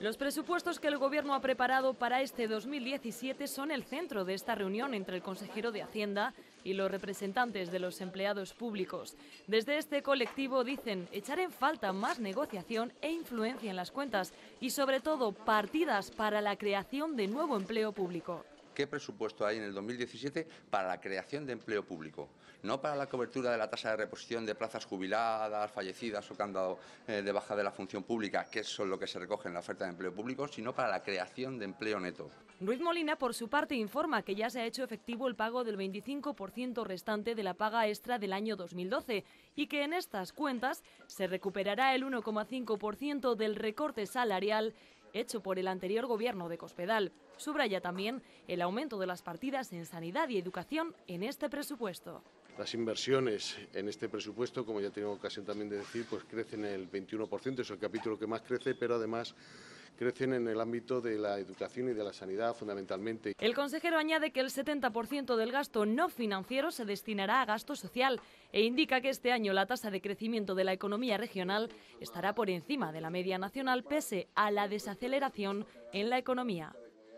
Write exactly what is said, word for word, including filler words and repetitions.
Los presupuestos que el Gobierno ha preparado para este dos mil diecisiete son el centro de esta reunión entre el consejero de Hacienda y los representantes de los empleados públicos. Desde este colectivo dicen echar en falta más negociación e influencia en las cuentas y, sobre todo, partidas para la creación de nuevo empleo público. ¿Qué presupuesto hay en el dos mil diecisiete para la creación de empleo público? No para la cobertura de la tasa de reposición de plazas jubiladas, fallecidas o que han dado eh, de baja de la función pública, que eso es lo que se recoge en la oferta de empleo público, sino para la creación de empleo neto. Ruiz Molina, por su parte, informa que ya se ha hecho efectivo el pago del veinticinco por ciento restante de la paga extra del año dos mil doce y que en estas cuentas se recuperará el uno coma cinco por ciento del recorte salarial hecho por el anterior gobierno de Cospedal. Subraya también el aumento de las partidas en sanidad y educación en este presupuesto. Las inversiones en este presupuesto, como ya he tenido ocasión también de decir, pues crecen el veintiuno por ciento, es el capítulo que más crece, pero además crecen en el ámbito de la educación y de la sanidad fundamentalmente. El consejero añade que el setenta por ciento del gasto no financiero se destinará a gasto social e indica que este año la tasa de crecimiento de la economía regional estará por encima de la media nacional pese a la desaceleración en la economía.